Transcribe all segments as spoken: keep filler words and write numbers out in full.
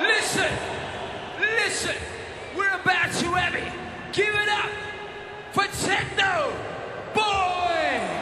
Listen, listen, we're about to have it. Give it up for Techno Boy!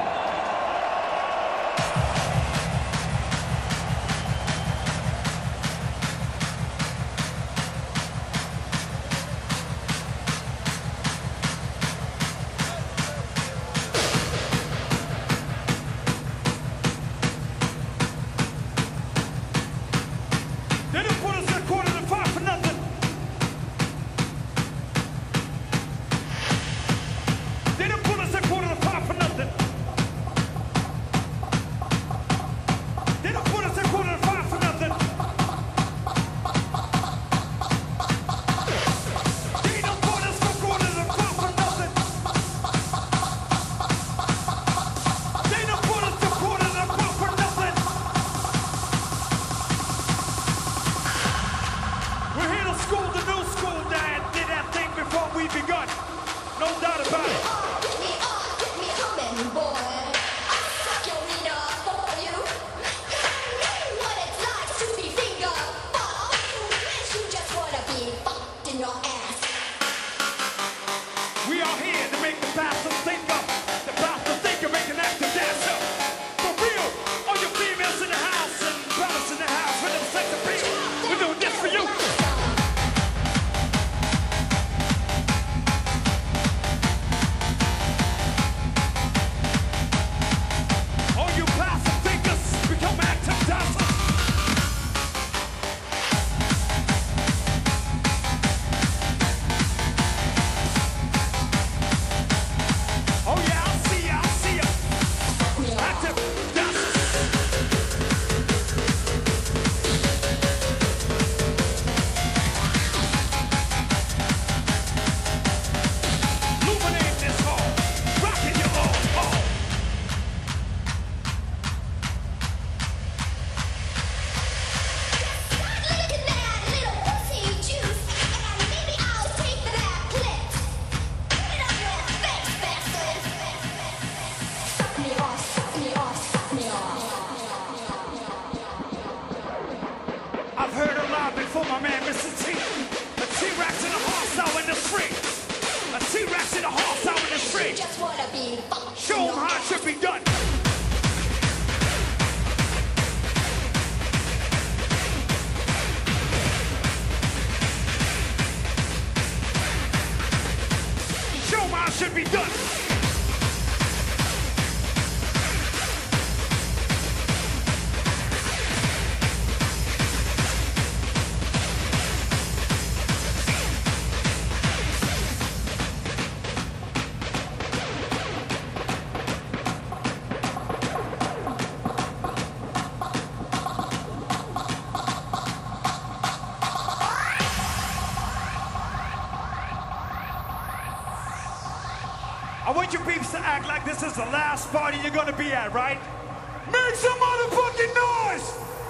This is the last party you're gonna be at, right? Make some motherfucking noise!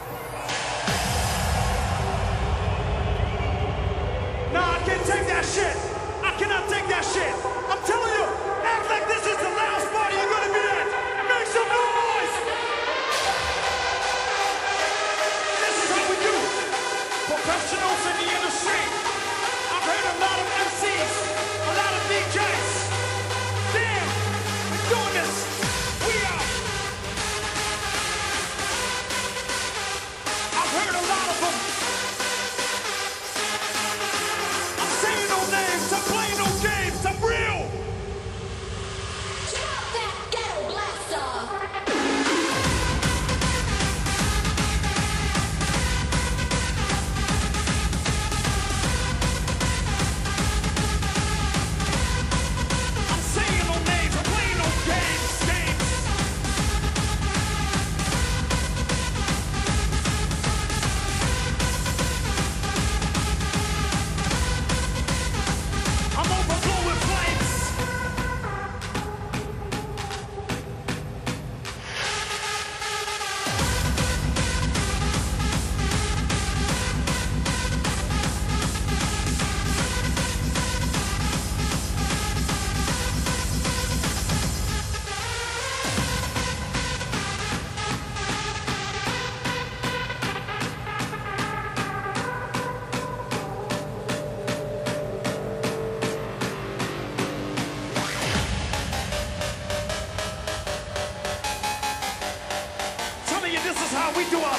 Nah, I can't take that shit. I cannot take that shit. I'm telling you, act like this is the last party you're gonna be at. Make some noise! This is how we do. Professionals in the industry. I've heard a lot of M Cs, a lot of D Js. Damn! Doing this, we are.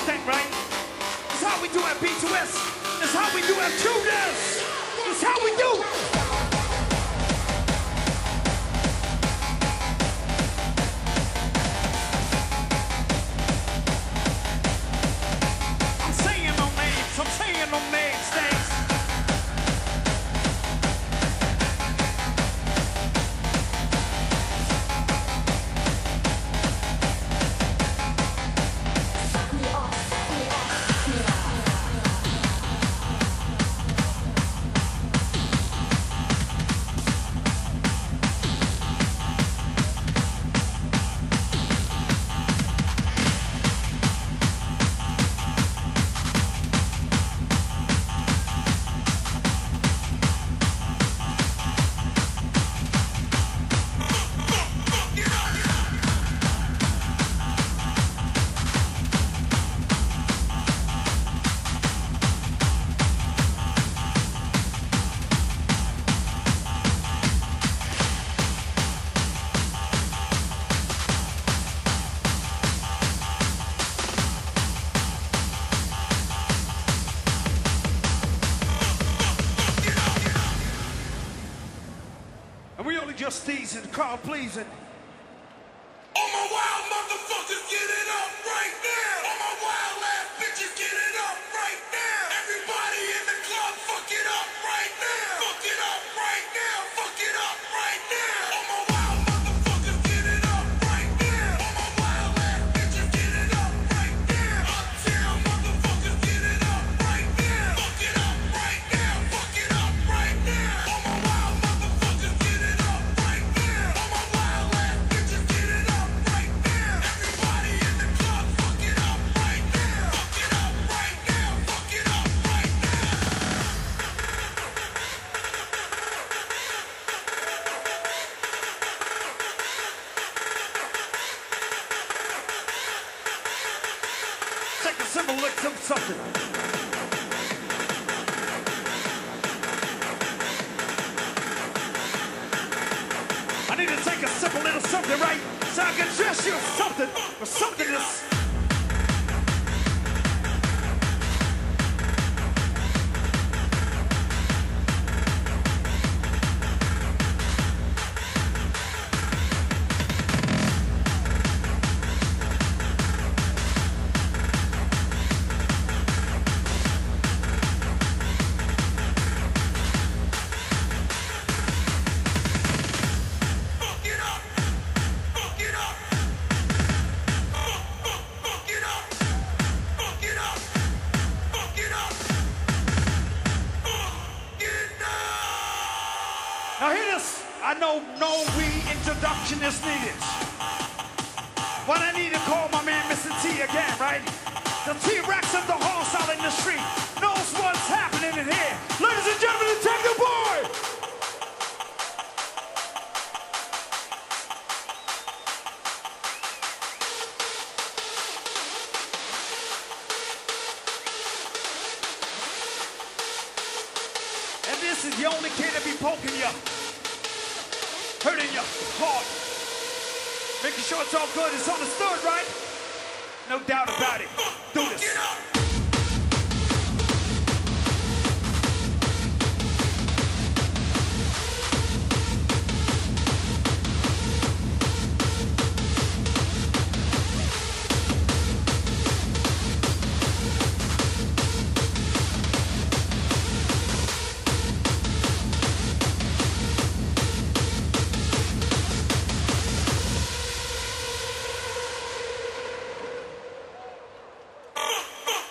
thing, right? It's how we do at B two S. It's how we do at Q Dance. It's how we do. I'm saying no names. I'm saying no names, thanks. And we only just teasing, crowd pleasing. All my wild motherfuckers, get it up right now. All my wild ass bitches, get it up right now. Everybody in the club, fuck it up right now. Fuck it up right now. Fuck it up right now. All my wild motherfuckers, get it up right now. All my wild ass bitches, get it up right now. Uptown motherfuckers, get it up right now. Fuck it up right now. Fuck it up right now. All my wild motherfuckers, get it up right now. All my wild ass bitches, get it up right now. Everybody in the club, fuck it up right now. Fuck it up right now. Fuck it up right now. Take a simple look at something. I need to take a simple little something, right? So I can dress you with something, or something that's... Fuck it up. Fuck it up. Fuck it up. Fuck it up. Fuck it up. Fuck it up. Now hear this. I know no reintroduction is needed. But I need to call my man Mister T again, right? The T-Rex of the horse out in the street knows what's happening in here. Ladies and gentlemen, the Techno Boy! And this is the only kid that be poking you, hurting you hard, making sure it's all good. It's understood, right? No doubt about it. Do this. Get up. Fuck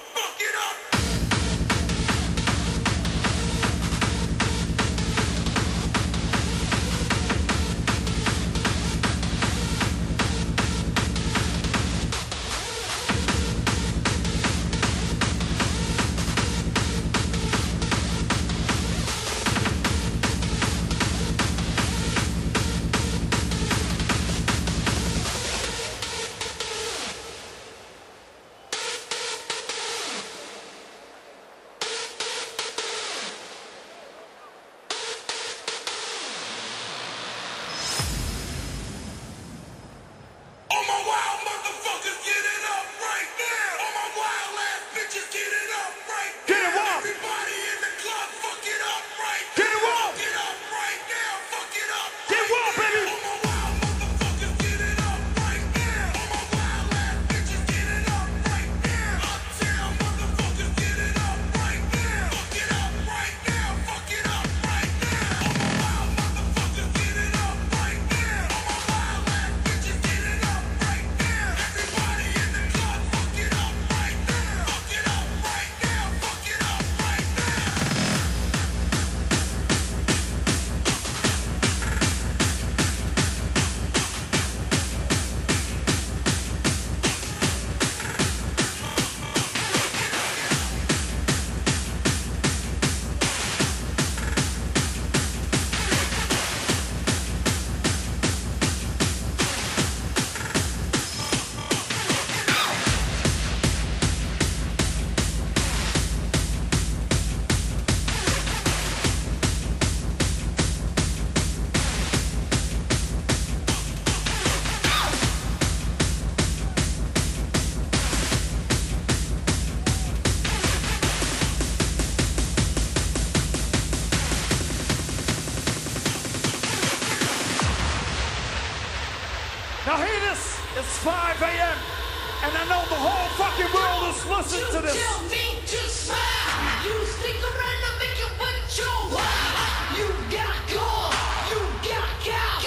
five A M and I know the whole fucking world is listening to this. Tell me to smile. You stick around and make it with your wild. You got gold. You got cow.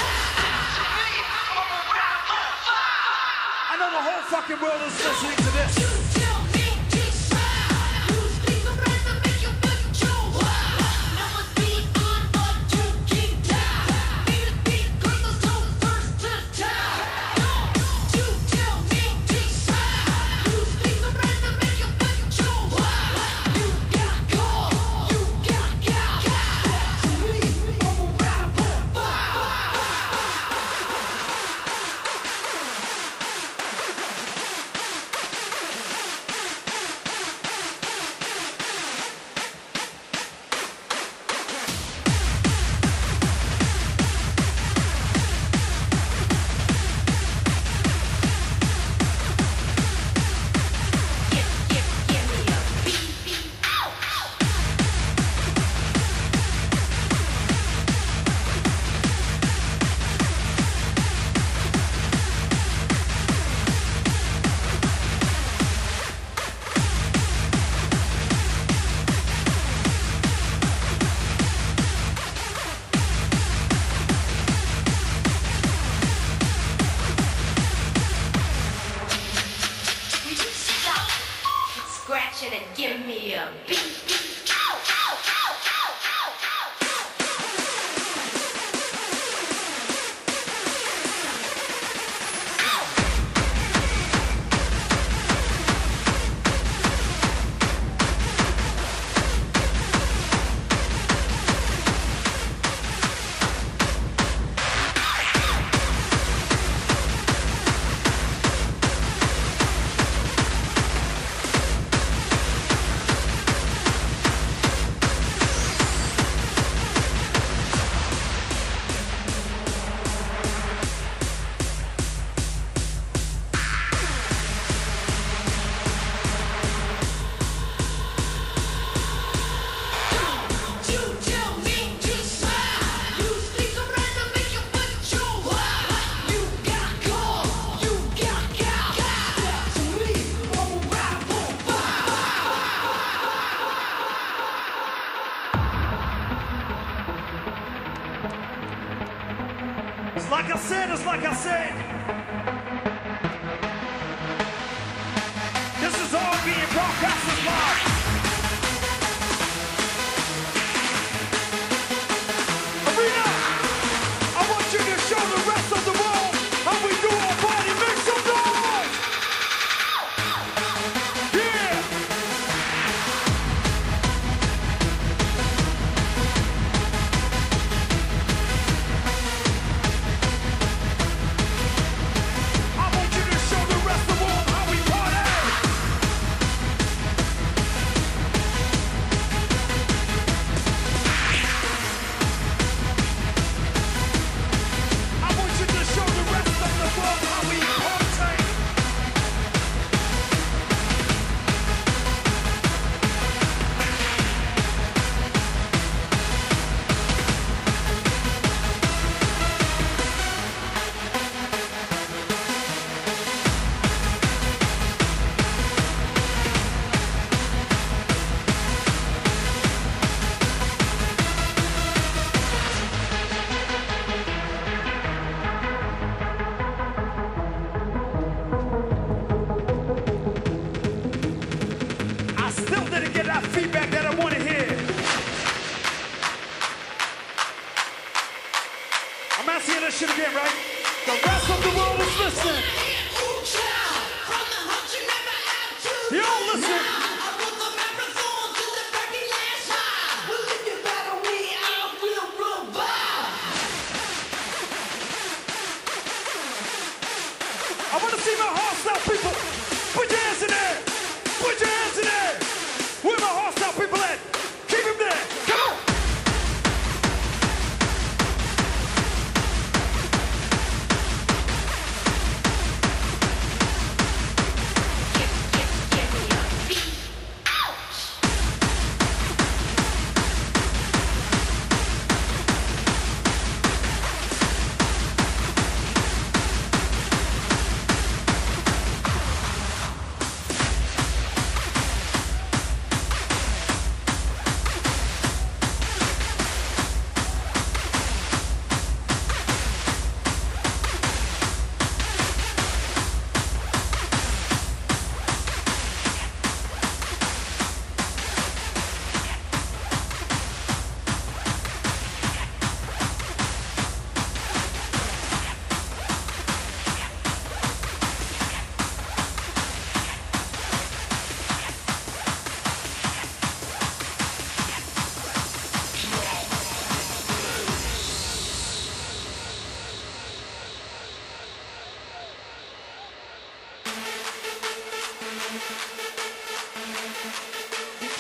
I know the whole fucking world is listening to this. You tell me to smile. You stick around and make it with your wild. Never be on but you keep down. Beat the beat, cause the soul first to town. You tell me to smile. You stick around and make it with your wild. You got gold. You got cow. To me, I'm a rapper. Give, give, give me a beat. Ow, ow. Will you stop scratching and give me a beat? Ow, ow, ow, ow, ow, ow. You tell me to smile. You stick around and make it with your wild. You got gold. You got cow. To me, I'm a rapper. It's like I said, it's like I said. This is all being broadcasted live. Arena, I want you to show the rest of the world how we do our party. Make some noise! Yeah! I want you to show the rest of the world how we party. I want you to show the rest of the world how we party. I still didn't get that feedback that I want to hear. I'm asking this shit again, right? The rest of the world is listening. Ooh, child. From the hunt you never had to. You all listen. I run the marathon to the very last mile. Well, if you battle me, I will run by. I want to see my hostile people. Put your hands in there. Put your hands in there. Where my hostile people at? Keep them there. Come on.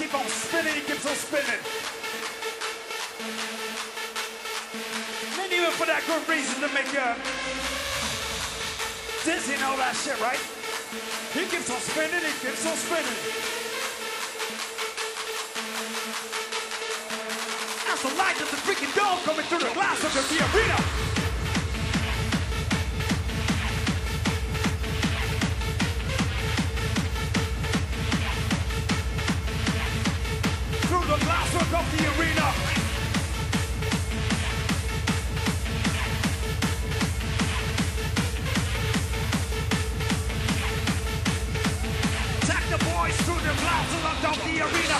keep on spinning, he keeps on spinning. Not even for that good reason to make you dizzy and all that shit, right? He keeps on spinning, he keeps on spinning. That's the light of the freaking dome coming through the glass of the arena. Through the glasswork of the arena. Take the boys through the glasswork of the arena.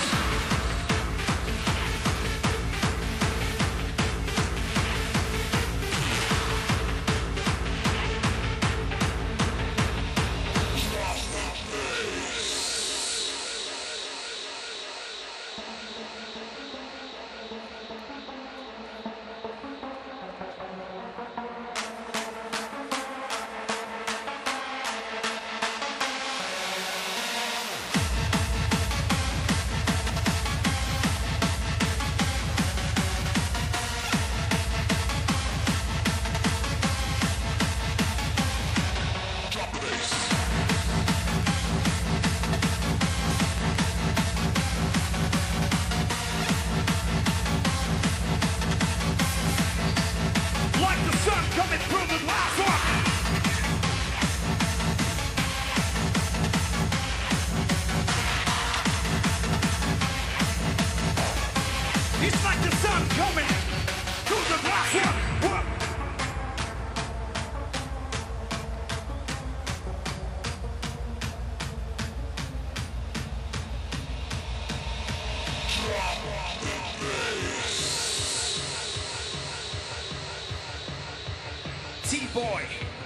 T-Boy,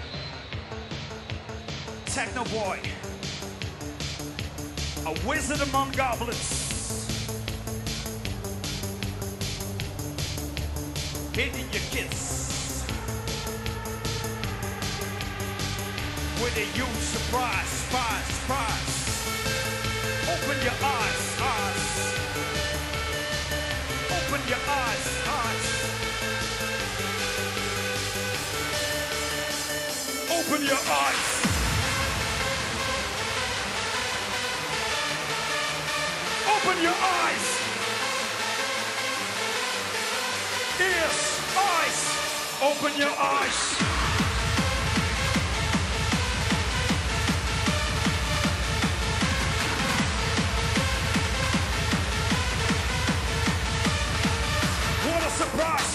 Techno Boy, a wizard among goblins, hitting your kids with a huge surprise, surprise, surprise. Open your eyes, eyes. Open your eyes, eyes. Open your eyes. Open your eyes. Ears, eyes. Open your eyes. What a surprise.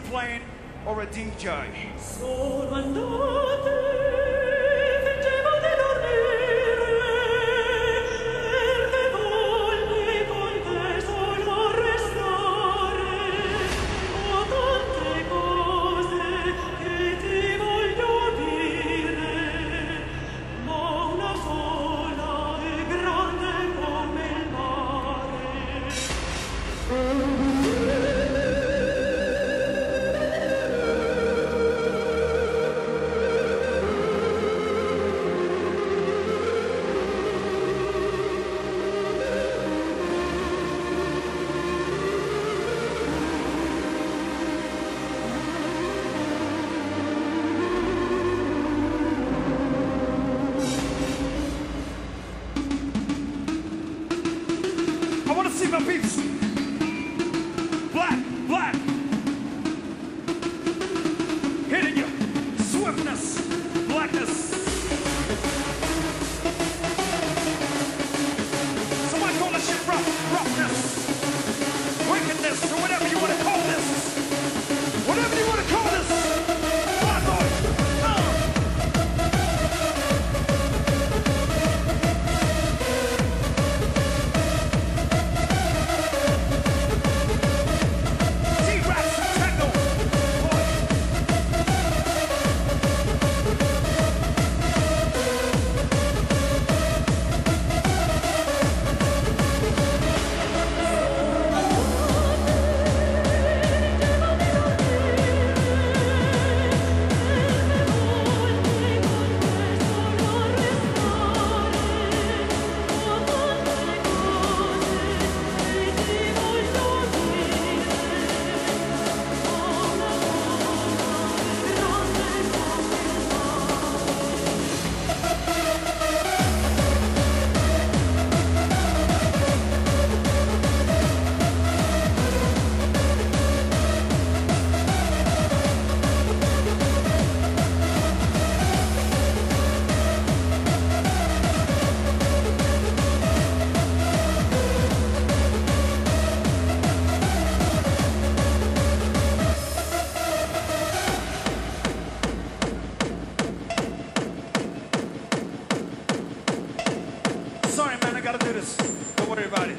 playing or a D J? Sono andate, fingevo di dormire, perché volli con te solo restare. Ho tante cose che ti voglio dire, ma una sola è grande come il mare. I want to see my peeps. Black, black. Hitting you. Swiftness, blackness. Somebody call this shit rough, roughness, wickedness, or whatever you want to call this. Whatever you want to call this. Bad boy. Uh. T-Rex and Techno. Boy. Sorry, man, I gotta do this. Don't worry about it.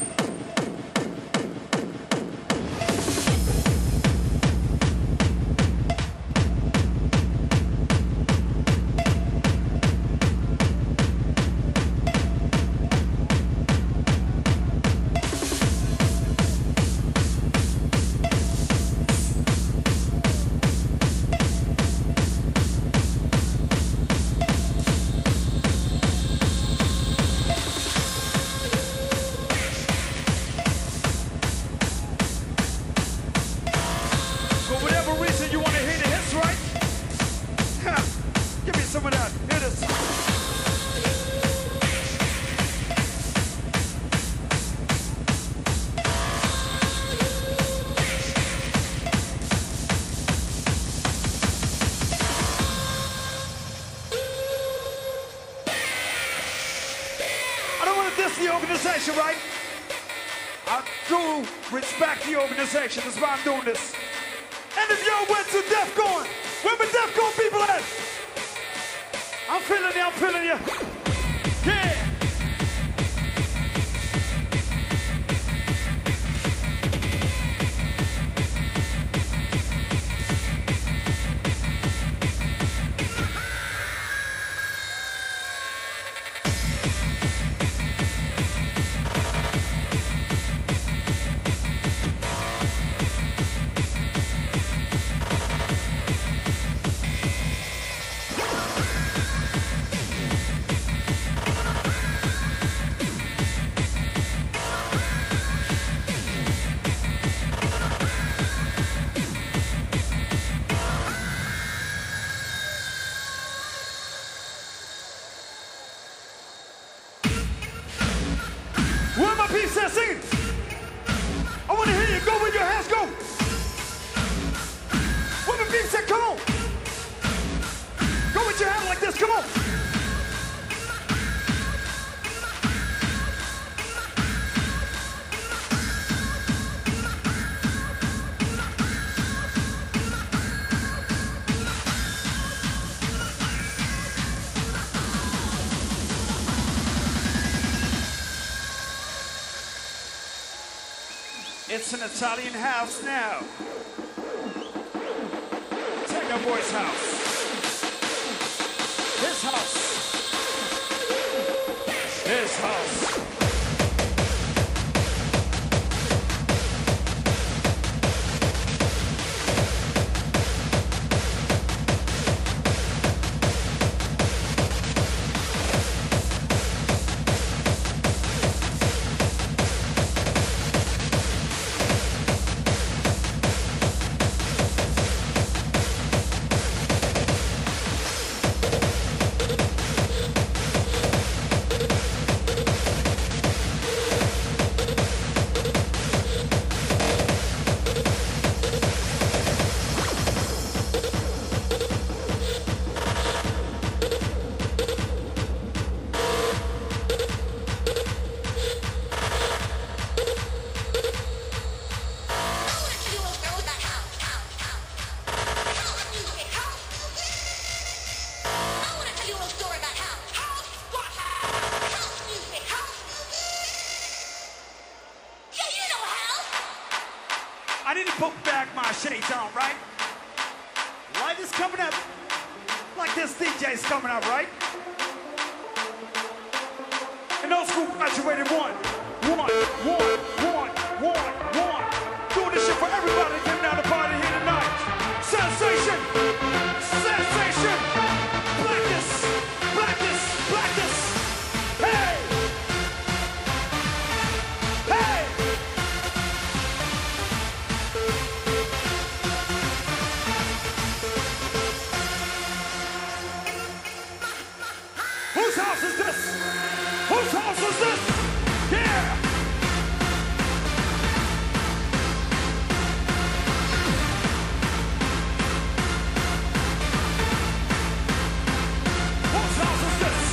For whatever reason you want to hear the hits, right? Ha, give me some of that. Hit us. I don't want to diss the organization, right? I do respect the organization. That's why I'm doing this. And if y'all went to DEFCON, where my DEFCON people at? I'm feeling you, I'm feeling you. Yeah. Where my peeps at? Sing it. I want to hear you. Go with your hands. Go. Where my peeps at? Come on. Go with your hand like this. Come on. It's an Italian house now. Techno Boy's house. His house. His house. I didn't put back my shades on, right? Light is coming up like this D J's coming up, right? And old school graduated one, one, one, one, one, one. Doing this shit for everybody that came down to party here tonight. Sensation, sensation, blackness, blackness, blackness. Hey, hey. Whose house is this? Whose house is this? Yeah! Whose house is this?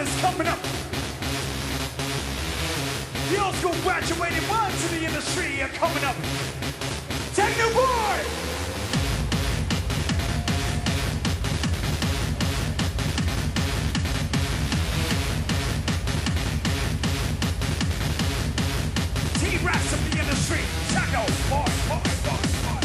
is coming up. The old school graduated ones in the industry are coming up. Techno Boy! T-Rex of the industry. Techno Boy, boy, boy, boy.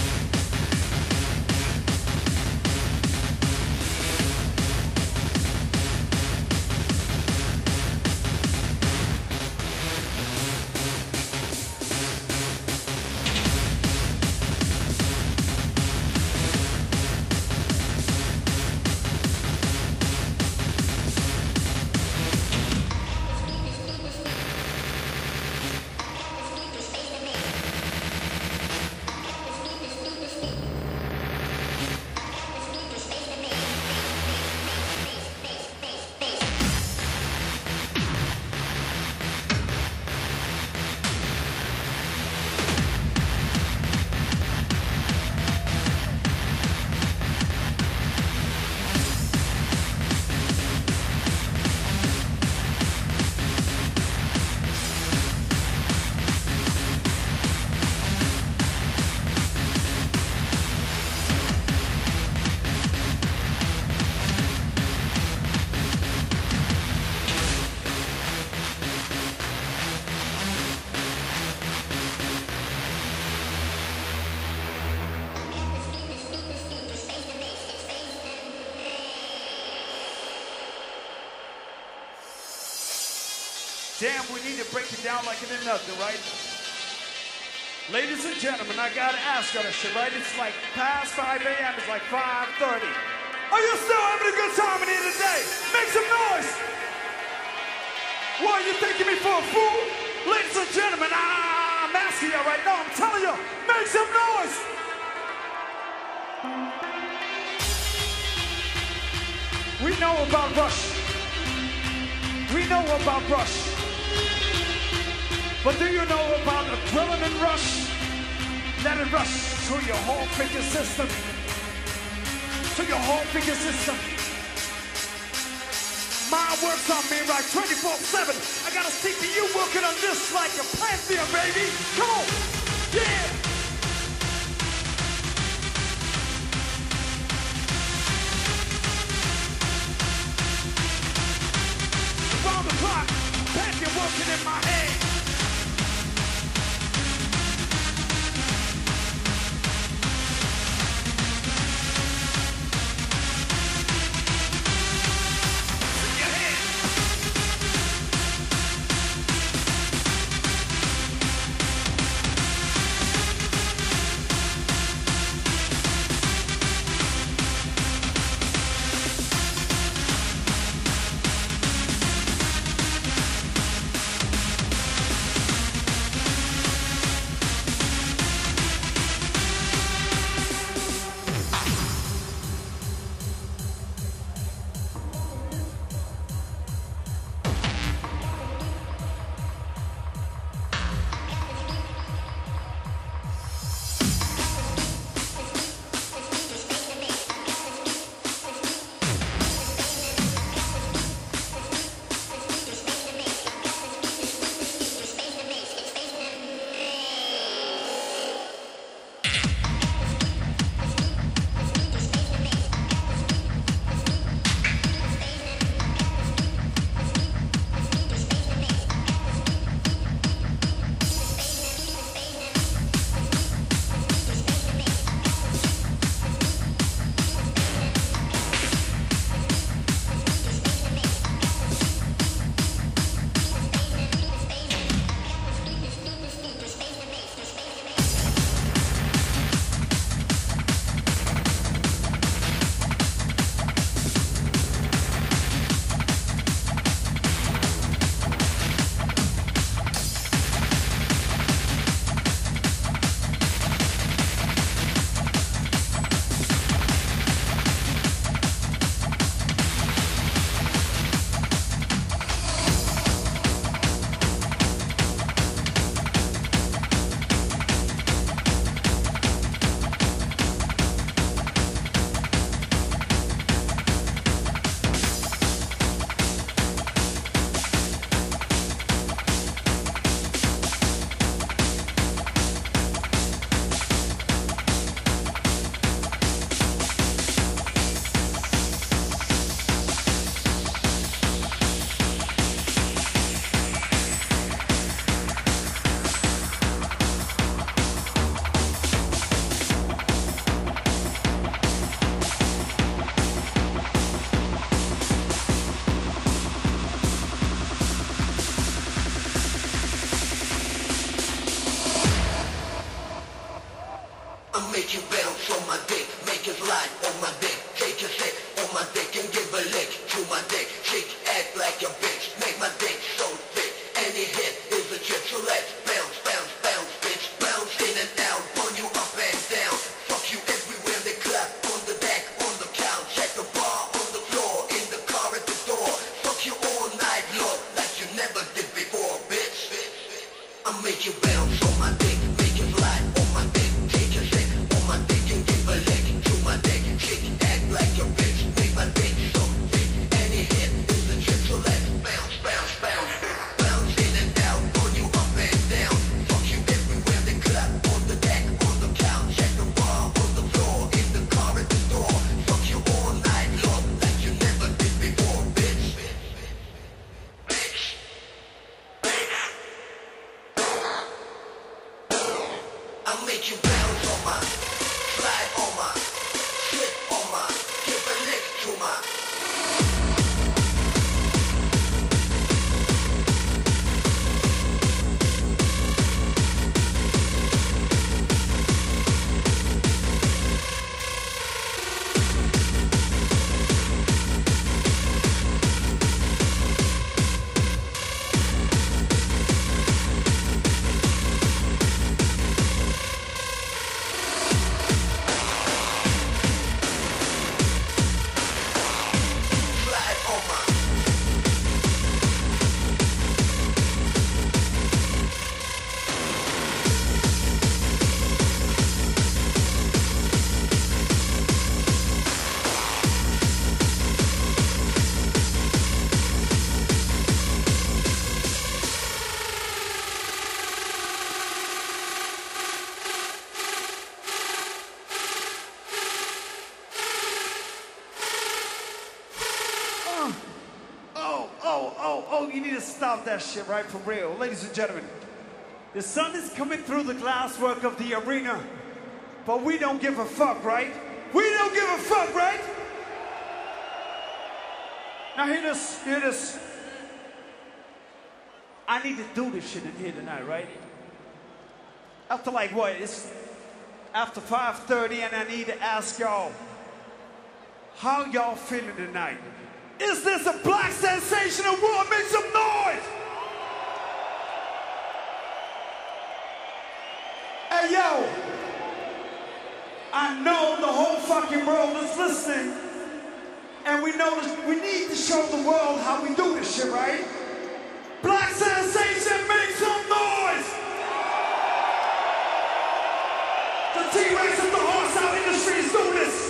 Damn, we need to break it down like it ain't nothing, right? Ladies and gentlemen, I gotta ask you this shit, right? It's like past five A M, it's like five thirty. Are you still having a good time in here today? Make some noise! What, are you taking me for a fool? Ladies and gentlemen, I'm asking you right now, I'm telling you, make some noise! We know about Rush. We know about Rush. But do you know about adrenaline rush? Let it rush through your whole freaking system. To your whole freaking system. Mind works on me like twenty-four seven. I got a C P U working on this like a pantheon, baby. Come on. Yeah. Around the clock, pantheon working in my head. I'll make you bounce on my dick, make you fly on my dick, take a shake on my dick and give a leg to my dick, shake, act like a bitch, make my dick so thick, any hit is a trip, so let's bounce, bounce, bounce, bounce in and out, on you up and down, fuck you everywhere, the club, on the deck, on the couch, at the bar, on the floor, in the car, at the door, fuck you all night long, like you never did before, bitch, bitch, bitch. I'll make you bounce on my, slide on my, slip on my, give a lick to my. Slide on my. Oh, oh, oh, oh, you need to stop that shit right for real. Ladies and gentlemen, the sun is coming through the glasswork of the arena, but we don't give a fuck, right? We don't give a fuck, right? Now hear this, hear this. I need to do this shit in here tonight, right? After like what? It's after five thirty and I need to ask y'all, how y'all feeling tonight? Is this a black sensational world? Make some noise! Hey yo, I know the whole fucking world is listening, and we know this, we need to show the world how we do this shit, right? Black sensation, make some noise! The T-Rex of the horse-out industry is doing this.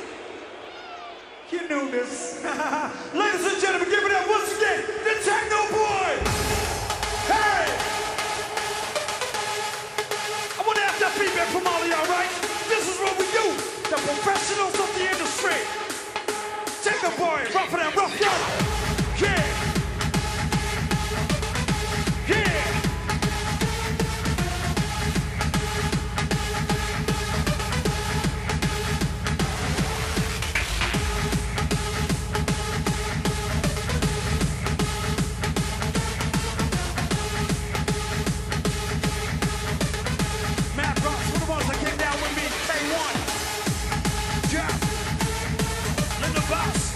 You knew this. Ladies and gentlemen, give it up once again, the Techno Boy! Hey! I want to have that feedback from all of y'all, right? This is what we do, the professionals of the industry. Techno Boy, rough and rough, yo! Yeah! Yeah! Mad Rocks, for the ones that came down with me, A one. Jeff, Linda Boss.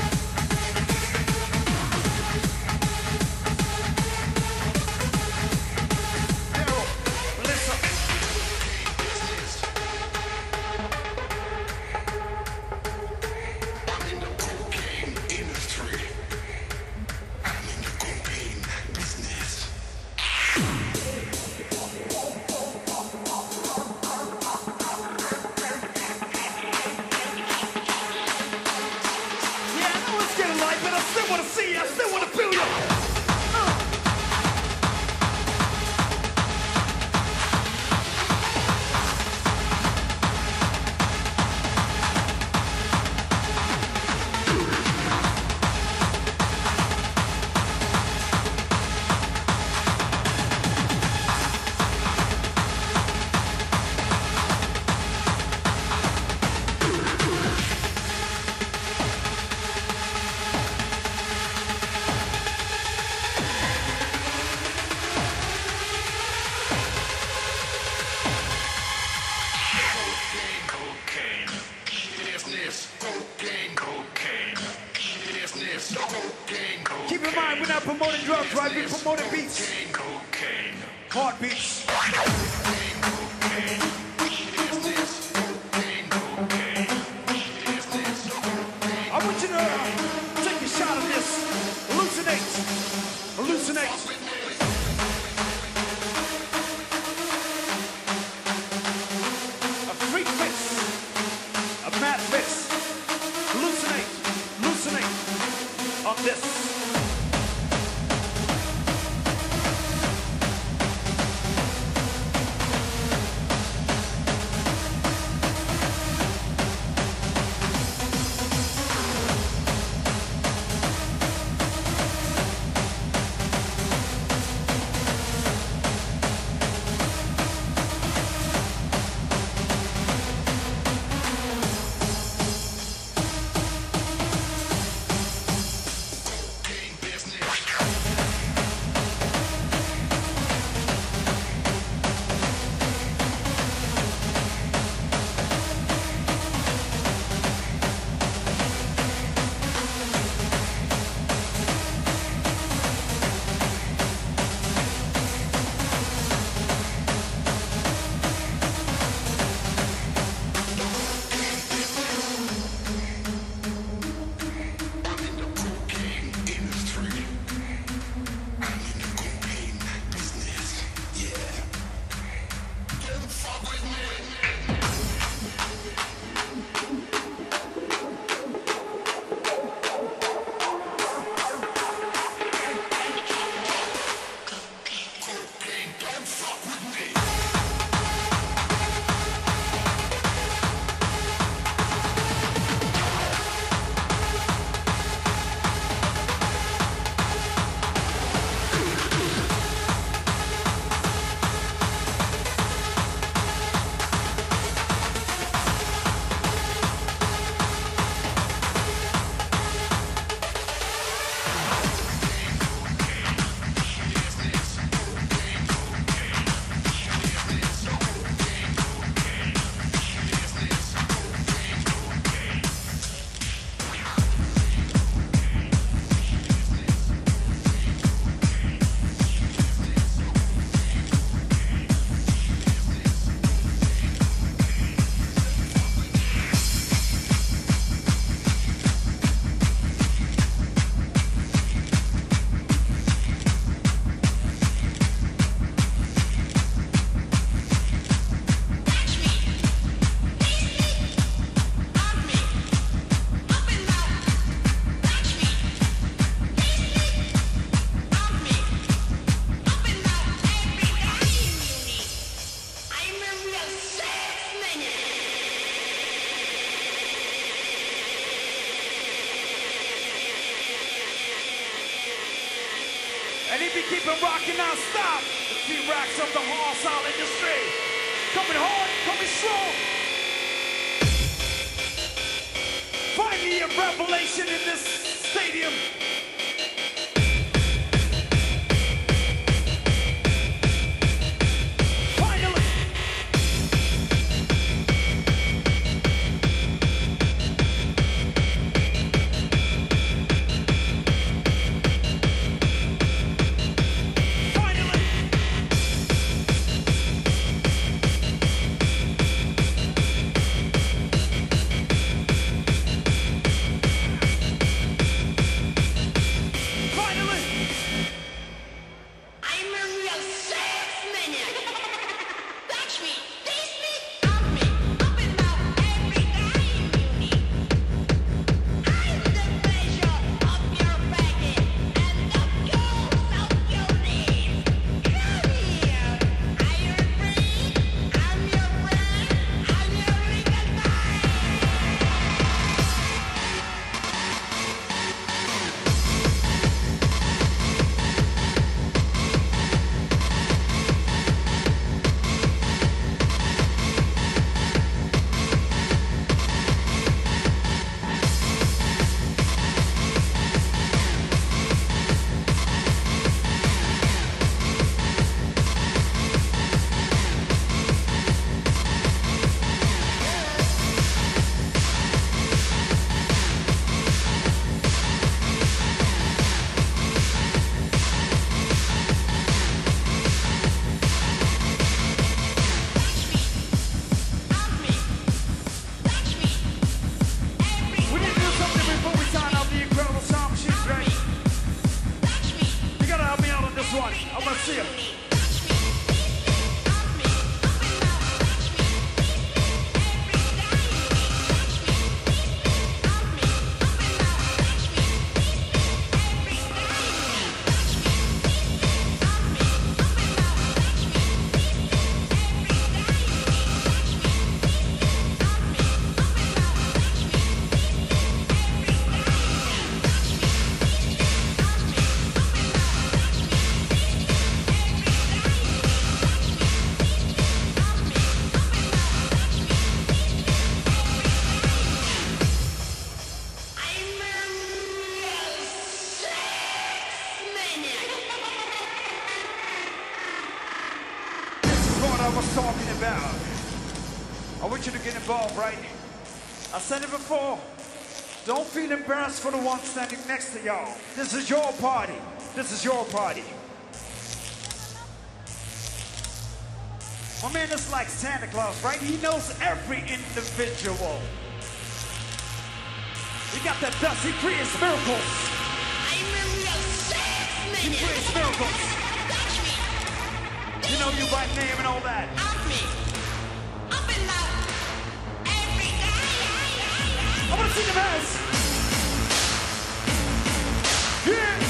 Daryl, Melissa. I'm in the cocaine industry. I'm in the cocaine business. Yeah, I know it's getting light, but I still want to see you. I still want to feel you. Uh. Cocaine, business, cocaine, cocaine, business, cocaine, cocaine. Keep in mind, we're not promoting drugs, right? We're promoting beats. Cocaine, cocaine, Heartbeats. cocaine, cocaine, business, cocaine, cocaine, business, cocaine. I want you to uh, take a shot of this. Hallucinate. Hallucinate. rocking non-stop. The T-Rex of the hardstyle industry. Coming hard, coming strong. Finally a revelation in this stadium. Don't feel embarrassed for the one standing next to y'all. This is your party. This is your party. My man is like Santa Claus, right? He knows every individual. He got that dust. He creates miracles. I'm a real sex man. He creates miracles. You know your right name and all that. Up me. Up and down. Every day. I want to see the hands. Yeah.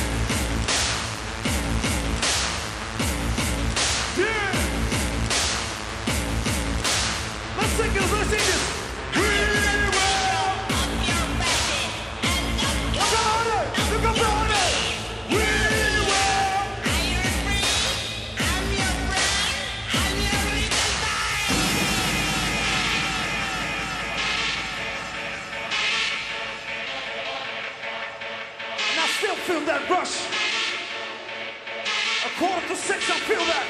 Yeah. Let's sing this. Let's sing this. We will. Up your baby. And up Look up on it. Look up on it. We will. I'm your friend. I'm your friend. I'm your little guy. And I still feel that rush. A quarter to six, I feel that.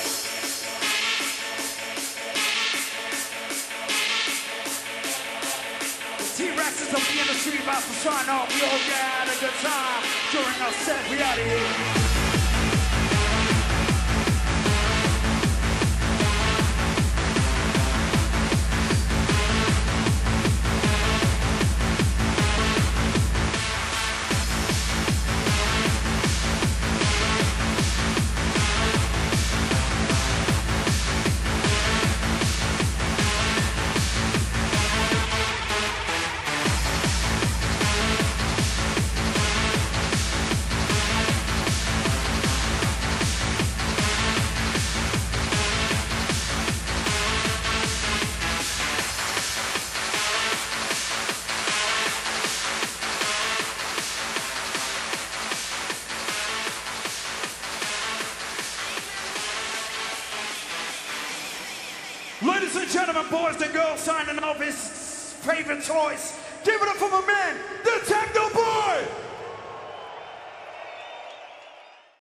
The T-Rexes of the industry about to sign off. We all had a good time during our set. We out of here. and gentlemen, boys and girls, signing off his favorite toys. Give it up for my man, the Techno Boy!